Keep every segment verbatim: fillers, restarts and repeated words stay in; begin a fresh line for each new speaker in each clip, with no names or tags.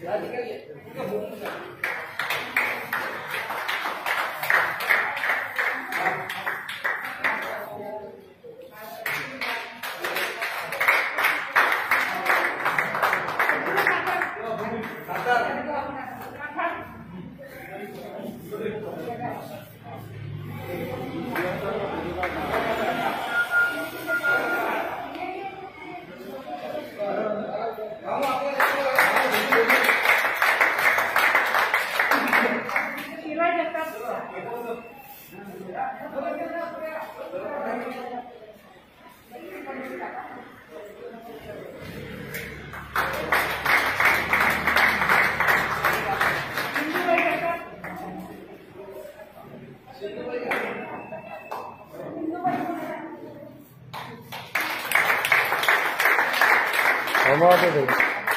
हमारे दे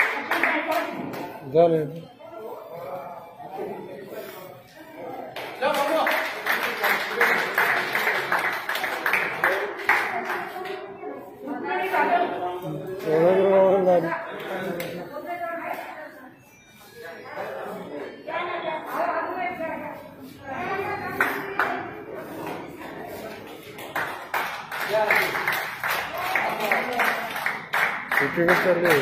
जाने टिकट कर दे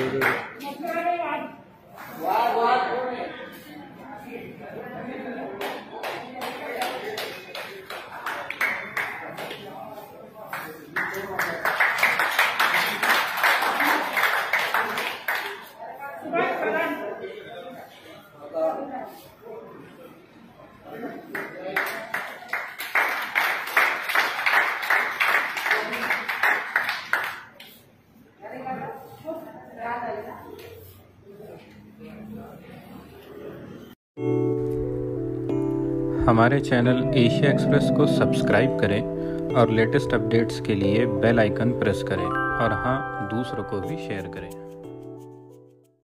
हमारे चैनल एशिया एक्सप्रेस को सब्सक्राइब करें और लेटेस्ट अपडेट्स के लिए बेल आइकन प्रेस करें और हाँ, दूसरों को भी शेयर करें।